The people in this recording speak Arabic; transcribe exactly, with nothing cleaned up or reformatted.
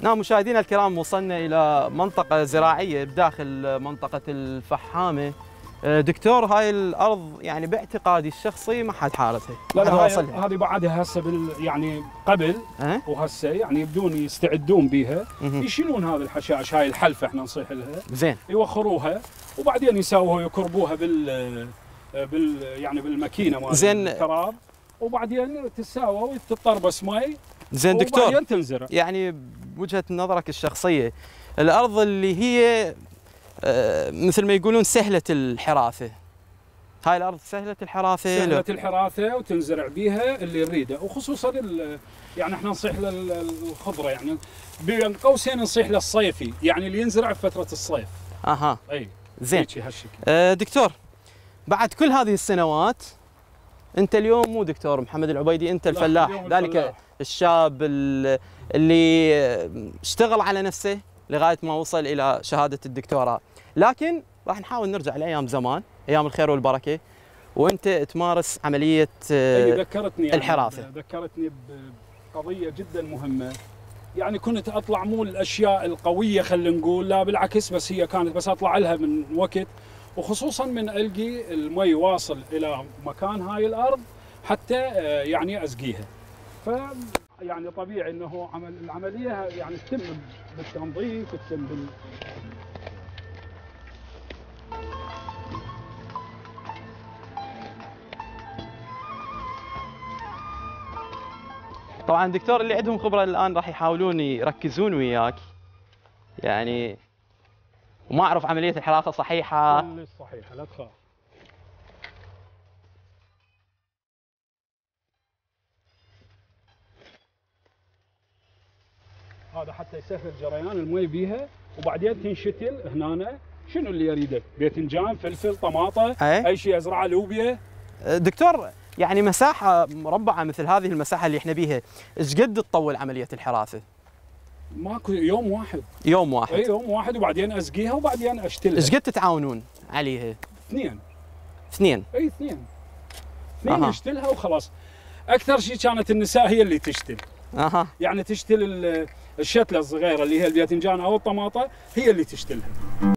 نعم مشاهدينا الكرام، وصلنا إلى منطقة زراعية بداخل منطقة الفحامة. دكتور، هاي الأرض يعني باعتقادي الشخصي ما حد حارسها. لا لا، هذه بعدها هسه بال يعني قبل أه؟ وهسه يعني يبدون يستعدون بها، يشيلون هذه الحشائش، هاي الحلفة احنا نصيح لها، زين، يوخروها وبعدين يساووها يكربوها بال بال يعني بالماكينة مال زين الكراب، وبعدين تساوى وتطربس مي. زين دكتور، وبعدين تنزرع. يعني بوجهة نظرك الشخصية، الأرض اللي هي مثل ما يقولون سهلة الحراثة، هاي الأرض سهلة الحراثة؟ سهلة الحراثة وتنزرع بيها اللي يريده، وخصوصا يعني احنا نصيح للخضرة، يعني بين قوسين نصيح للصيفي، يعني اللي ينزرع في فترة الصيف. اها اي زين. آه دكتور، بعد كل هذه السنوات انت اليوم مو دكتور محمد العبيدي، انت الفلاح، ذلك الفلاح. الشاب اللي اشتغل على نفسه لغايه ما وصل الى شهاده الدكتوراه، لكن راح نحاول نرجع لايام زمان، ايام الخير والبركه، وانت تمارس عمليه ذكرتني الحراثه. يعني ذكرتني بقضيه جدا مهمه، يعني كنت اطلع مو الاشياء القويه خلينا نقول، لا بالعكس، بس هي كانت بس اطلع لها من وقت، وخصوصا من القي المي واصل الى مكان هاي الارض حتى يعني اسقيها. ف يعني طبيعي انه عمل العمليه يعني تتم بالتنظيف، تتم بال طبعا دكتور، اللي عندهم خبره الان راح يحاولون يركزون وياك، يعني وما اعرف عمليه الحراثه صحيحه. كل صحيحه، لا تخاف. هذا حتى يسهل جريان المي بيها، وبعدين تنشتل هنا. شنو اللي يريده؟ باذنجان، فلفل، طماطه، أي, اي شيء ازرعه، لوبيا. دكتور، يعني مساحه مربعه مثل هذه المساحه اللي احنا بيها، ايش قد تطول عمليه الحراثه؟ ماكو، يوم واحد. يوم واحد؟ اي يوم واحد، وبعدين اسقيها وبعدين اشتلها. ايش قد تتعاونون عليها؟ اثنين. اثنين؟ اي اثنين. اثنين يشتلها وخلاص. اكثر شيء كانت النساء هي اللي تشتل. اها. يعني تشتل الشتله الصغيره اللي هي الباذنجان او الطماطه، هي اللي تشتلها.